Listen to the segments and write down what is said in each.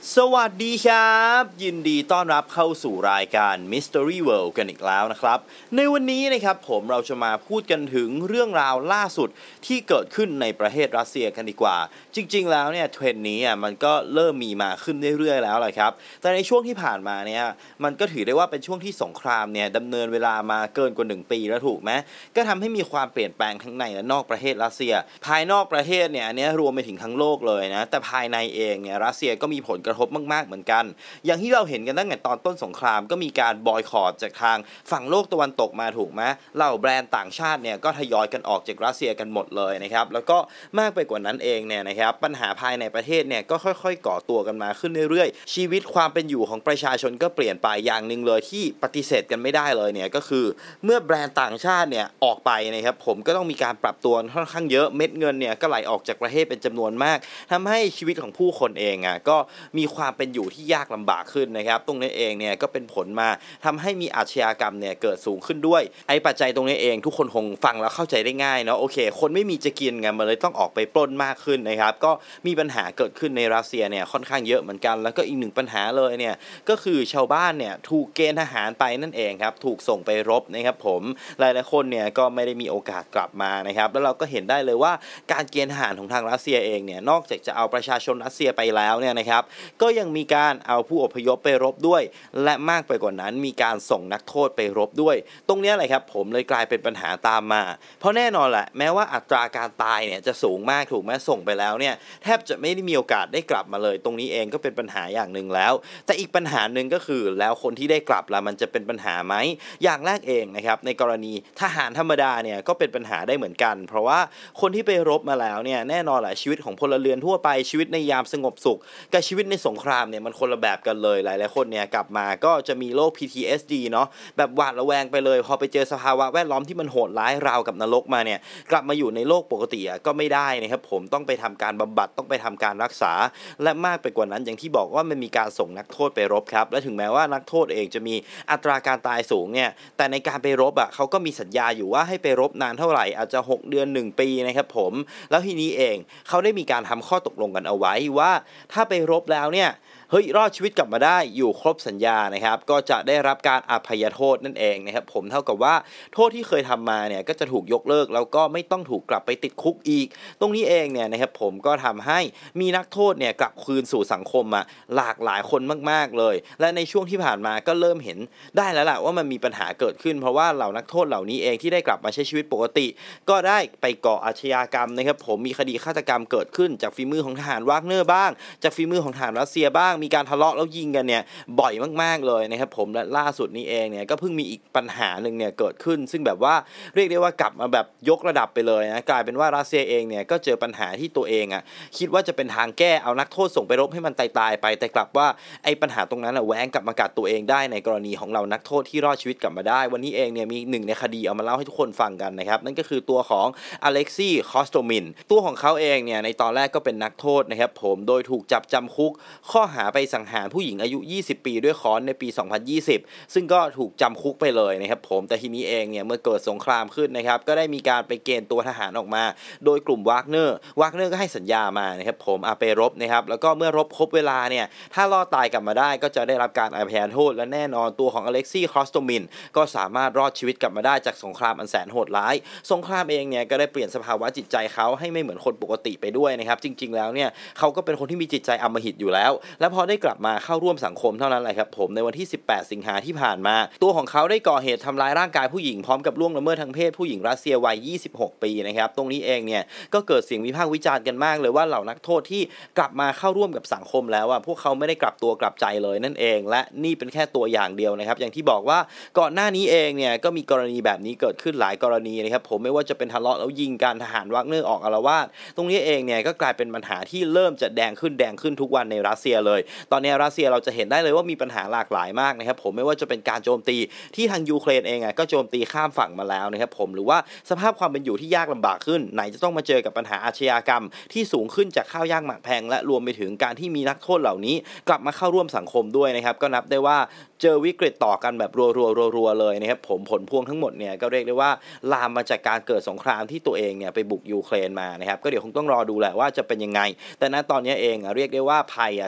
สวัสดีครับยินดีต้อนรับเข้าสู่รายการ Mystery World กันอีกแล้วนะครับในวันนี้นะครับเราจะมาพูดกันถึงเรื่องราวล่าสุดที่เกิดขึ้นในประเทศรัสเซียกันดีกว่าจริงๆแล้วเนี่ยเทรนด์นี้มันก็เริ่มมีมาขึ้นเรื่อยๆแล้วแหละครับแต่ในช่วงที่ผ่านมาเนี่ยมันก็ถือได้ว่าเป็นช่วงที่สงครามเนี่ยดำเนินเวลามาเกินกว่า1 ปีแล้วถูกไหมก็ทำให้มีความเปลี่ยนแปลงทั้งในและนอกประเทศรัสเซียภายนอกประเทศเนี่ยอันนี้รวมไปถึงทั้งโลกเลยนะแต่ภายในเองเนี่ยรัสเซียก็มีผลกระทบมากๆเหมือนกันอย่างที่เราเห็นกันตั้งแต่ตอนต้นสงครามก็มีการบอยคอตจากทางฝั่งโลกตะวันตกมาถูกไหมเหล่าแบรนด์ต่างชาติเนี่ยก็ทยอยกันออกจากรัสเซียกันหมดเลยนะครับแล้วก็มากไปกว่านั้นเองเนี่ยนะครับปัญหาภายในประเทศเนี่ยก็ค่อยๆก่อตัวกันมาขึ้นเรื่อยๆชีวิตความเป็นอยู่ของประชาชนก็เปลี่ยนไปอย่างหนึ่งเลยที่ปฏิเสธกันไม่ได้เลยเนี่ยก็คือเมื่อแบรนด์ต่างชาติเนี่ยออกไปนะครับผมก็ต้องมีการปรับตัวค่อนข้างเยอะเม็ดเงินเนี่ยก็ไหลออกจากประเทศเป็นจำนวนมากทำให้ชีวิตของผู้คนเองก็มีความเป็นอยู่ที่ยากลำบากขึ้นนะครับตรงนี้เองเนี่ยก็เป็นผลมาทำให้มีอาชญากรรมเนี่ยเกิดสูงขึ้นด้วยไอ้ปัจจัยตรงนี้เองทุกคนคงฟังแล้วเข้าใจได้ง่ายเนาะโอเคคนไม่มีจะกินไงมันเลยต้องออกไปปล้นมากขึ้นนะครับก็มีปัญหาเกิดขึ้นในรัสเซียเนี่ยค่อนข้างเยอะเหมือนกันแล้วก็อีกหนึ่งปัญหาเลยเนี่ยก็คือชาวบ้านเนี่ยถูกเกณฑ์ทหารไปนั่นเองครับถูกส่งไปรบนะครับผมหลายๆคนเนี่ยก็ไม่ได้มีโอกาสกลับมานะครับแล้วเราก็เห็นได้เลยว่าการเกณฑ์ทหารของทางรัสเซียเองเนี่ยนอกจากจะเอาประชาชนรัสเซียไปแล้วเนี่ยนะครับก็ยังมีการเอาผู้อพยพไปรบด้วยและมากไปกว่านั้นมีการส่งนักโทษไปรบด้วยตรงนี้แหละครับผมเลยกลายเป็นปัญหาตามมาเพราะแน่นอนแหละแม้ว่าอัตราการตายเนี่ยจะสูงมากถูกไหมส่งไปแล้วเนี่ยแทบจะไม่ได้มีโอกาสได้กลับมาเลยตรงนี้เองก็เป็นปัญหาอย่างหนึ่งแล้วแต่อีกปัญหาหนึ่งก็คือแล้วคนที่ได้กลับล่ะมันจะเป็นปัญหาไหมอย่างแรกเองนะครับในกรณีทหารธรรมดาเนี่ยก็เป็นปัญหาได้เหมือนกันเพราะว่าคนที่ไปรบมาแล้วเนี่ยแน่นอนแหละชีวิตของพลเรือนทั่วไปชีวิตในยามสงบสุขกับชีวิตในสงครามเนี่ยมันคนละแบบกันเลยหลายๆคนเนี่ยกลับมาก็จะมีโรค PTSD เนาะแบบหวาดระแวงไปเลยพอไปเจอสภาวะแวดล้อมที่มันโหดร้ายราวกับนรกมาเนี่ยกลับมาอยู่ในโลกปกติก็ไม่ได้นะครับผมต้องไปทำการบำบัดต้องไปทำการรักษาและมากไปกว่านั้นอย่างที่บอกว่ามันมีการส่งนักโทษไปรบครับและถึงแม้ว่านักโทษเองจะมีอัตราการตายสูงเนี่ยแต่ในการไปรบเขาก็มีสัญญาอยู่ว่าให้ไปรบนานเท่าไหร่อาจจะ6 เดือน1 ปีนะครับผมแล้วทีนี้เองเขาได้มีการทำข้อตกลงกันเอาไว้ว่าถ้าไปรบแล้วเนี่ยเฮ้ยรอดชีวิตกลับมาได้อยู่ครบสัญญานะครับก็จะได้รับการอภัยโทษนั่นเองนะครับผมเท่ากับว่าโทษที่เคยทำมาเนี่ยก็จะถูกยกเลิกแล้วก็ไม่ต้องถูกกลับไปติดคุกอีกตรงนี้เองเนี่ยนะครับผมก็ทำให้มีนักโทษเนี่ยกลับคืนสู่สังคมหลากหลายคนมากๆเลยและในช่วงที่ผ่านมาก็เริ่มเห็นได้แล้วล่ะว่ามันมีปัญหาเกิดขึ้นเพราะว่าเหล่านักโทษเหล่านี้เองที่ได้กลับมาใช้ชีวิตปกติก็ได้ไปก่ออาชญากรรมนะครับผมมีคดีฆาตกรรมเกิดขึ้นจากฝีมือของทหารวากเนอร์บ้างจากฝีมือของทหารรัสเซียบ้างมีการทะเลาะแล้วยิงกันเนี่ยบ่อยมากๆเลยนะครับผมและล่าสุดนี้เองเนี่ยก็เพิ่งมีอีกปัญหาหนึ่งเนี่ยเกิดขึ้นซึ่งแบบว่าเรียกได้ว่ากลับมาแบบยกระดับไปเลยนะกลายเป็นว่ารัสเซียเองเนี่ยก็เจอปัญหาที่ตัวเองคิดว่าจะเป็นทางแก้เอานักโทษส่งไปรบให้มันตายไปแต่กลับว่าไอ้ปัญหาตรงนั้นแหว้งกลับมากัดตัวเองได้ในกรณีของเรานักโทษที่รอดชีวิตกลับมาได้วันนี้เองเนี่ยมีหนึ่งในคดีเอามาเล่าให้ทุกคนฟังกันนะครับนั่นก็คือตัวของอเล็กซี่คอสโตมินตัวของเขาเองเนี่ยในตอนแรกก็เป็นนักโทษนะครับผมโดยถูกจับจำคุกข้อหาไปสังหารผู้หญิงอายุ20 ปีด้วยค้อนในปี2020ซึ่งก็ถูกจำคุกไปเลยนะครับผมแต่ทีนี้เองเนี่ยเมื่อเกิดสงครามขึ้นนะครับก็ได้มีการไปเกณฑ์ตัวทหารออกมาโดยกลุ่มวากเนอร์ก็ให้สัญญามานะครับผมไปรบนะครับแล้วก็เมื่อรบครบเวลาเนี่ยถ้ารอดตายกลับมาได้ก็จะได้รับการอภัยโทษและแน่นอนตัวของอเล็กซี่คอสโตมินก็สามารถรอดชีวิตกลับมาได้จากสงครามอันแสนโหดร้ายสงครามเองเนี่ยก็ได้เปลี่ยนสภาวะจิตใจเขาให้ไม่เหมือนคนปกติไปด้วยนะครับจริงๆแล้วเนี่ยเขาก็เป็นคนที่มีจิตใจอำมหิตอยู่แล้วและพอได้กลับมาเข้าร่วมสังคมเท่านั้นแหละครับผมในวันที่18 สิงหาที่ผ่านมาตัวของเขาได้ก่อเหตุทำร้ายร่างกายผู้หญิงพร้อมกับล่วงละเมิดทางเพศผู้หญิงรัสเซียวัย26 ปีนะครับตรงนี้เองเนี่ยก็เกิดเสียงวิพากษ์วิจารณ์กันมากเลยว่าเหล่านักโทษที่กลับมาเข้าร่วมกับสังคมแล้วพวกเขาไม่ได้กลับตัวกลับใจเลยนั่นเองและนี่เป็นแค่ตัวอย่างเดียวนะครับอย่างที่บอกว่าก่อนหน้านี้เองเนี่ยก็มีกรณีแบบนี้เกิดขึ้นหลายกรณีนะครับผมไม่ว่าจะเป็นทะเลาะแล้วยิงการทหารวากเนอร์ออกอาละวาดตรงนี้เองเนี่ยก็กลายเป็นปัญหาที่เริ่มจะแดงขึ้นทุกวันในรัสเซียเลยตอนนี้รัสเซียเราจะเห็นได้เลยว่ามีปัญหาหลากหลายมากนะครับผมไม่ว่าจะเป็นการโจมตีที่ทางยูเครนเองก็โจมตีข้ามฝั่งมาแล้วนะครับผมหรือว่าสภาพความเป็นอยู่ที่ยากลำบากขึ้นไหนจะต้องมาเจอกับปัญหาอาชญากรรมที่สูงขึ้นจากข้าวยากหมากแพงและรวมไปถึงการที่มีนักโทษเหล่านี้กลับมาเข้าร่วมสังคมด้วยนะครับก็นับได้ว่าเจอวิกฤตต่อกันแบบรัวๆเลยนะครับผมผลพวงทั้งหมดเนี่ยก็เรียกได้ว่าลามมาจากการเกิดสงครามที่ตัวเองเนี่ยไปบุกยูเครนมานะครับก็เดี๋ยวคงต้องรอดูแหละว่าจะเป็นยังไงแต่ณตอนนี้เองเรียกได้ว่าภัยก็มาถึง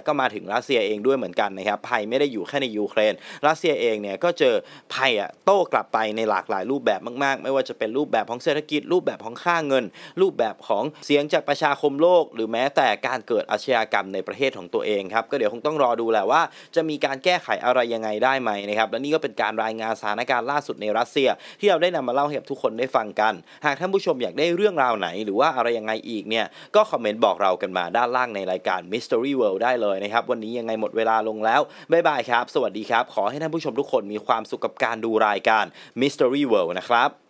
งรัสเซียเองด้วยเหมือนกันนะครับภัยไม่ได้อยู่แค่ในยูเครนรัสเซียเองเนี่ยก็เจอภัยโต้กลับไปในหลากหลายรูปแบบมากๆไม่ว่าจะเป็นรูปแบบของเศรษฐกิจรูปแบบของค่าเงินรูปแบบของเสียงจากประชาคมโลกหรือแม้แต่การเกิดอาชญากรรมในประเทศของตัวเองครับก็เดี๋ยวคงต้องรอดูแหละว่าจะมีการแก้ไขอะไรยังไงได้ไหมนะครับและนี่ก็เป็นการรายงานสถานการณ์ล่าสุดในรัสเซียที่เราได้นำมาเล่าให้กับทุกคนได้ฟังกันหากท่านผู้ชมอยากได้เรื่องราวไหนหรือว่าอะไรยังไงอีกเนี่ยก็คอมเมนต์บอกเรากันมาด้านล่างในรายการ Mystery World ได้เลยนะครับวันนี้ยังไงหมดเวลาลงแล้วบ๊ายบายครับสวัสดีครับขอให้ท่านผู้ชมทุกคนมีความสุขกับการดูรายการ Mystery World นะครับ